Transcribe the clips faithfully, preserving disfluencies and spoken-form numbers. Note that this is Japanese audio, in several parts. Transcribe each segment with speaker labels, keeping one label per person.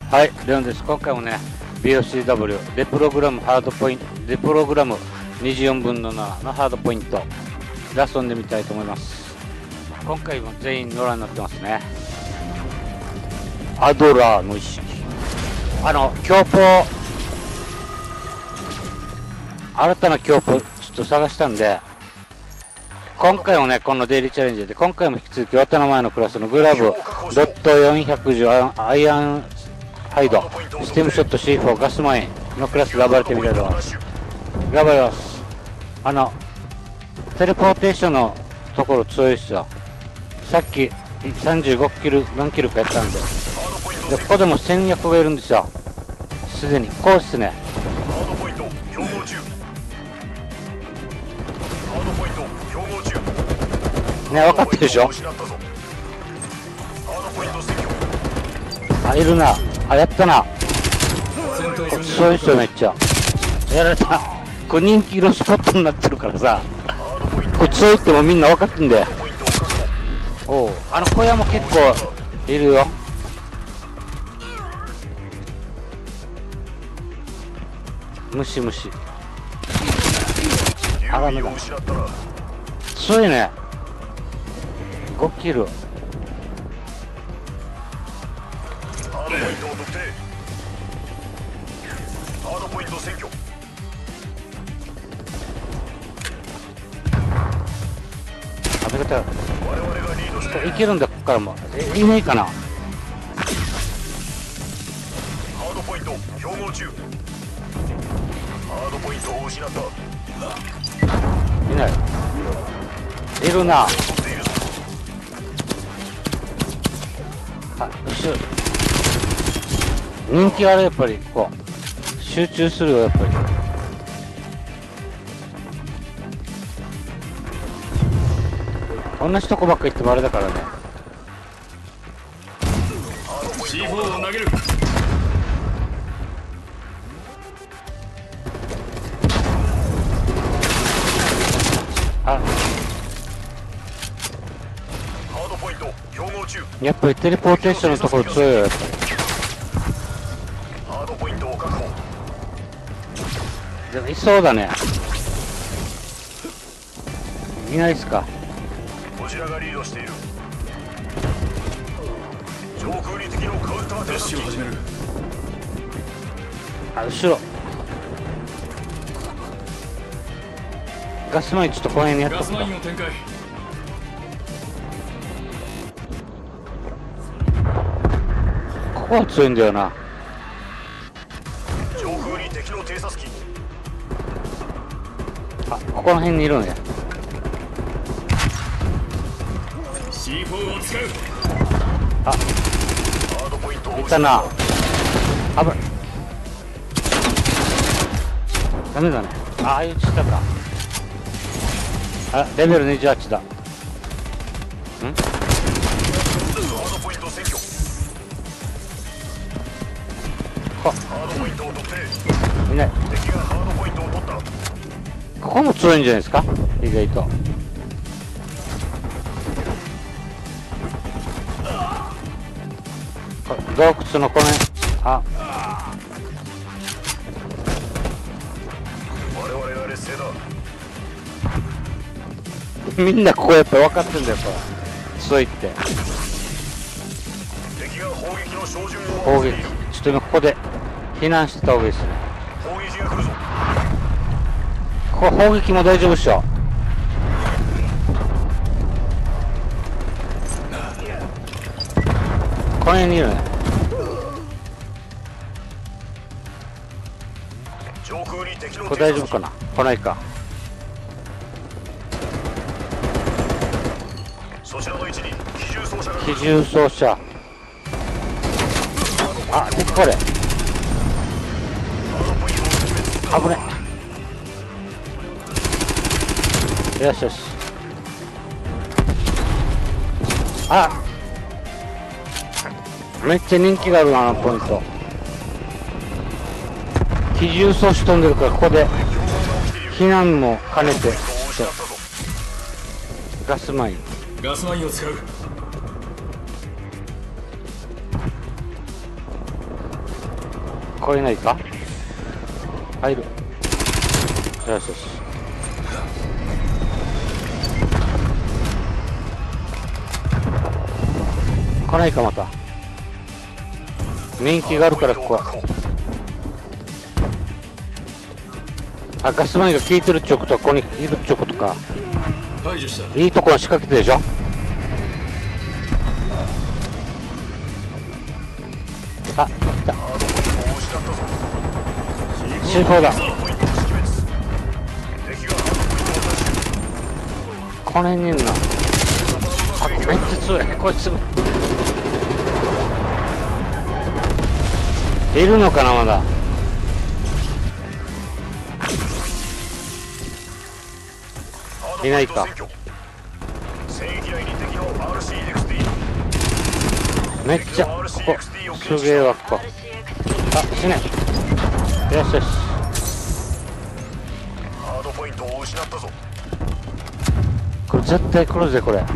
Speaker 1: はい、レオンです。今回もね、ビーオーシーダブリュー、デプログラムハードポイント、デプログラムにじゅうよんぶんのななのハードポイントで遊んでみたいと思います。今回も全員ノラになってますね。アドラーの意識。あの、強ポ新たな強ポちょっと探したんで、今回もね、このデイリーチャレンジで、今回も引き続き綿の前のクラスのグラブ、ドットよんひゃくじゅうアイアンハイド、スティームショット シーフォー、ガスマインのクラス頑張ってみたいと思います。頑張ります。あの、テレポーテーションのところ強いですよ。さっきさんじゅうごキル、何キルかやったんで。で、ここでも戦略がいるんですよ。すでに。こうですね。ね、分かってるでしょ。あ、いるな。あ、やったな。そういう人めっちゃ。やられた。これ人気のスポットになってるからさ。これ強いってもみんな分かってんだよ。おう、あの小屋も結構いるよ。ムシムシ。あ、ダメだ。強いね。ごキル。あ、め方いけるんだ、ここからも。え、いないかな。
Speaker 2: ハードポイント競合中。ハードポイントを失った。
Speaker 1: いない。いるな。あ、後ろ。人気ある、やっぱり。こう集中するよ、やっぱり。同じとこばっか行ってもあれだからね。
Speaker 2: シーフォー を投げる。
Speaker 1: あ、
Speaker 2: ハードポイント競合中。
Speaker 1: やっぱりテレポーテーションのところ強いよ、やっぱり。
Speaker 2: ハードポイントを確保。
Speaker 1: でもいそうだね。いないっすか。
Speaker 2: こちらがリードしている。上空に敵のカウンターダッシュを始める。
Speaker 1: あ、後ろ。ガスマインちょっとこの辺にやっとくか。
Speaker 2: ガスマインを展開。
Speaker 1: ここは強いんだよな。
Speaker 2: 上空に敵の偵察機。
Speaker 1: あ、ここの辺にいるんや。
Speaker 2: シーフォー を使う。
Speaker 1: あ、
Speaker 2: ハードポイントを
Speaker 1: いたな。危ない。ダメだね。ああいうちったか。あ、レベルにじゅうはちだ。ん？
Speaker 2: ハードポイント占拠。
Speaker 1: こ、
Speaker 2: ハードポイントを特定。
Speaker 1: いない。
Speaker 2: 敵がハードポイントを取った。
Speaker 1: ここも強いんじゃないですか、意外と。これ洞窟のこの辺。あ、
Speaker 2: 我々が劣勢だ。
Speaker 1: みんなここやっぱ分かってんだよ、これ。強いって。
Speaker 2: 敵が砲撃の照準を
Speaker 1: 砲撃。ちょっと今ここで避難してた方がいいですね。
Speaker 2: 砲撃が来るぞ。
Speaker 1: ここ砲撃も大丈夫っしょ。この辺にいるね。
Speaker 2: 上空に敵の
Speaker 1: これ大丈夫かな。来ないか。
Speaker 2: そちらの位置に機銃操作が来る。
Speaker 1: 機銃操作。あ、でこれ
Speaker 2: ハードポイントを特別。
Speaker 1: 危ね。よしよし。あ、めっちゃ人気があるな、あのポイント。機銃装置飛んでるから、ここで避難も兼ねて。ガスマイン。
Speaker 2: ガスマインを使う。
Speaker 1: これないか。入る。よしよし。来ないか。また人気があるからここは。あ、ガスマインが効いてるっちゅうことはここにいるっちゅうことか。いいところ仕掛けてるでしょ。あ、来た。シーフォー だ。この辺にいるな。あ、めっちゃ強い。こいついるのかな。まだいないか。めっちゃここすげえわ。ここあ、死ね。よしよし。
Speaker 2: ハードポイントを失ったぞ。
Speaker 1: これ絶対来るぜこれ。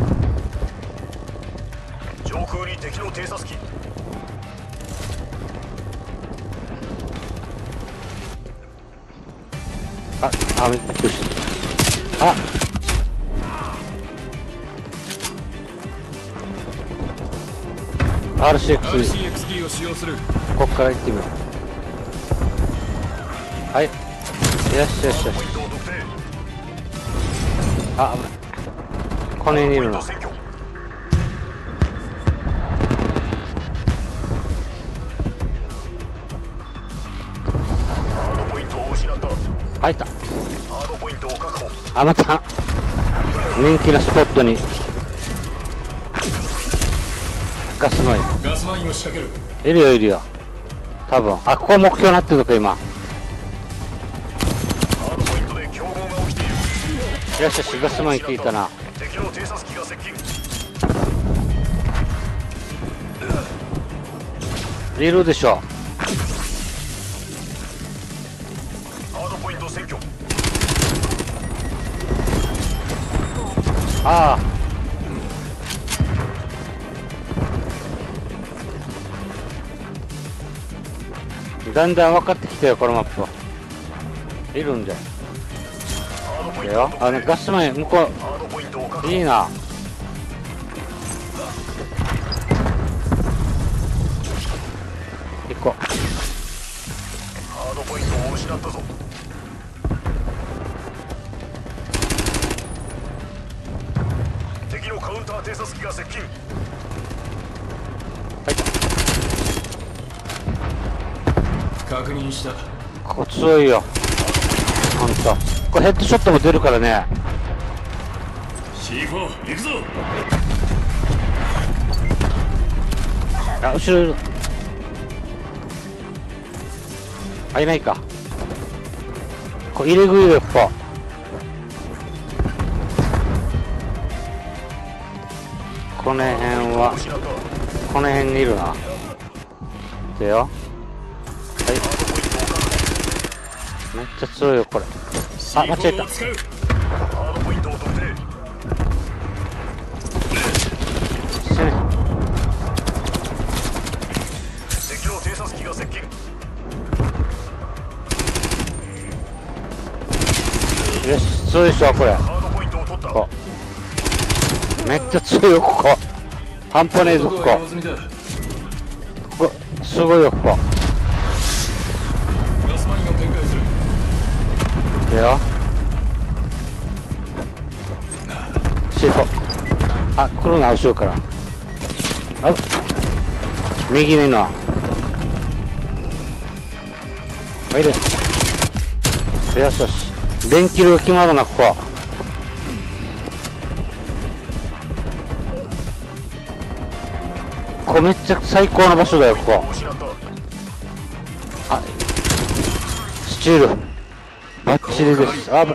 Speaker 2: 上空に敵の偵察機。
Speaker 1: あ、あ、びっくりした。あ、アールシーエックス
Speaker 3: アールシーエックスディー を使用する。
Speaker 1: こっから行ってみよう。はい、よしよしよし。あ、危ない。この辺にいるな。入った。あ、また人気のスポットにガスマイン。
Speaker 3: ガスマインを仕掛ける。
Speaker 1: いるよいるよ。多分あ、ここ目標になってるのか今。よしよし、ガスマイン効いたな。いるでしょ。ああ、だんだん分かってきたよこのマップは。いるんだよ。だよ、あのガスマイン向こういいな。行こう。
Speaker 2: ハードポイントを失ったぞ。敵のカウンター偵察機が接近。
Speaker 1: 入った。
Speaker 3: 確認した。
Speaker 1: ここ強いよほんと。これヘッドショットも出るからね。
Speaker 3: シーフォー 行くぞ。
Speaker 1: あ、後ろいる。あ、いないか。これ入れ食いよやっぱ。この辺はこの辺にいるな。でよ、はい、めっちゃ強いよこれ。あ、間違えた。死ね。よし、強いでしょこれ。こめっちゃ強いよここ。半端ねえぞここ。ここすごいよここ。
Speaker 3: ガスマインを展開する。
Speaker 1: いいよ。シーフォー。あ、来るな後ろから。あ、右にいるな。おいで。よしよし。電気量決まるなここ。ここめっちゃ最高の場所だよここ。あ、スチールバッチリです。あぶ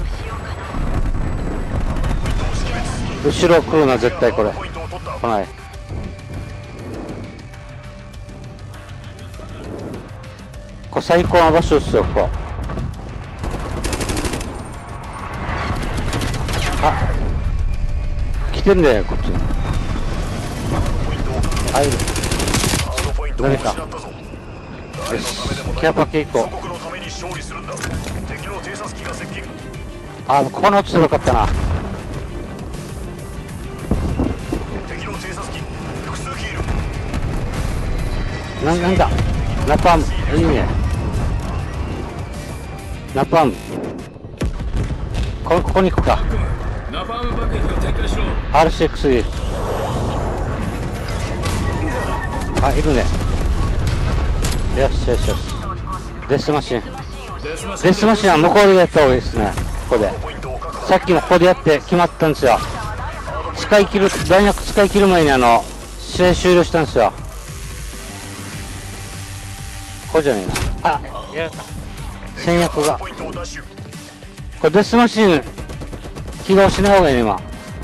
Speaker 1: 後ろ来るな絶対これ。来ない。これ最高の場所ですよここ。あ、来てんだよこっち。入る。誰かよしケアパケ行こう。
Speaker 2: 祖国のために勝利するんだ。敵の偵察機が接近。
Speaker 1: あここに落ちてよかったな。
Speaker 2: 敵の偵察機複数キール。
Speaker 1: ななんだナパームいいね。ナパームこここに行くか。
Speaker 3: ナパーム爆撃を展開しろ。
Speaker 1: アールシーエックスイー あいるね。よしよしよしデスマシン
Speaker 3: デスマシン
Speaker 1: デスマシンは向こうでやった方がいいですね。ここでさっきもここでやって決まったんですよ。使い切る弾薬使い切る前にあの試合終了したんですよ。ここじゃねえな。あや戦略がこれデスマシン起動しない方がいいね今。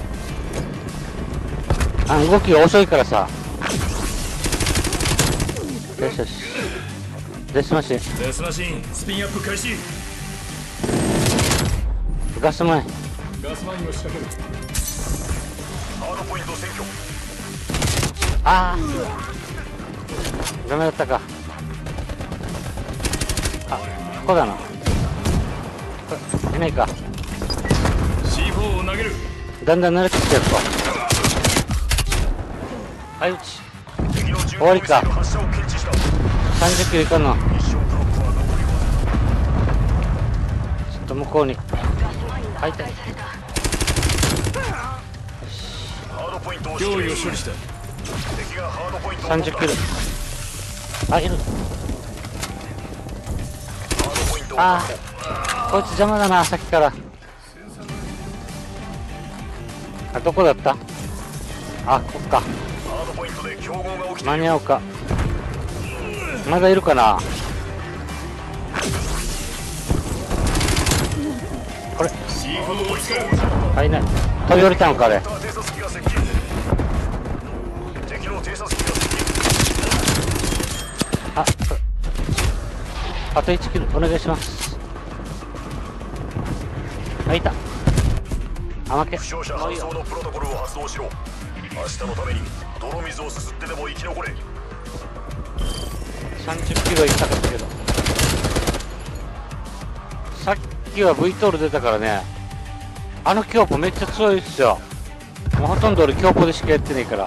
Speaker 1: あの動きが遅いからさ。よしよしデスマシン
Speaker 3: デスマシンスピンアップ開始。
Speaker 1: ガスマイン
Speaker 3: ガスマインを仕掛ける。
Speaker 2: ハードポイント占拠。
Speaker 1: ああダメだったか。あここだな。これいないか。
Speaker 3: シーフォー を投げる。
Speaker 1: だんだん慣れてきてると。はい打ち
Speaker 2: 敵の巡
Speaker 1: 終わりか。
Speaker 2: 航ミサイル発射を検知した。
Speaker 1: さんじゅっキロいかんの。
Speaker 2: ミッションブロックは残りわずか。
Speaker 1: ちょっと向こうに入った。
Speaker 2: ハードポイントを
Speaker 3: 脅威を処理した。
Speaker 2: 敵がハードポイントを
Speaker 1: さんじゅっキロあいる。
Speaker 2: ハードポイントを
Speaker 1: あ
Speaker 2: 確保。
Speaker 1: あこいつ邪魔だなさっきから。あどこだった。あここか。
Speaker 2: ハードポイントで競合が起きて
Speaker 1: 間
Speaker 2: いる。
Speaker 1: に合うか。まだいるかな。これ
Speaker 3: シーフォー を使う。
Speaker 1: あいない。飛び降りたのかあれ。
Speaker 2: 偵察機が接近。敵の偵察機が接近。
Speaker 1: あこれあといちキロお願いします。あいた。あ負け。
Speaker 2: 負傷者搬送のプロトコルを発動しろ。明日のために泥水をすすってでも生き残れ。
Speaker 1: さんじゅっキロ行きたかったけどさっきは ブイ トール出たからね。あの強歩めっちゃ強いっすよ。もうほとんど俺強歩でしかやってねえから。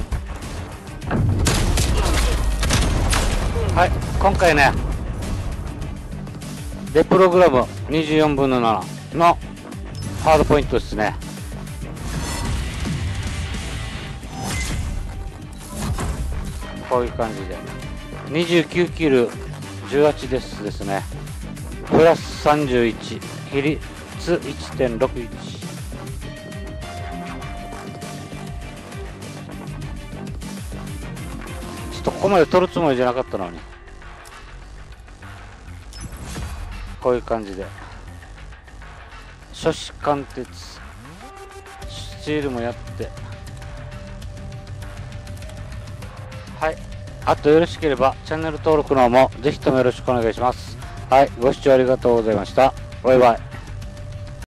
Speaker 1: はい今回ねデプログラムにじゅうよんぶんのななのハードポイントですね。こういう感じでにじゅうきゅうキルじゅうはちですですね。プラスさんじゅういち比率 いってんろくいち。 ちょっとここまで取るつもりじゃなかったのに。こういう感じで初子貫徹スチールもやって、はい、あとよろしければチャンネル登録の方もぜひともよろしくお願いします。はい、ご視聴ありがとうございました。バイバイ。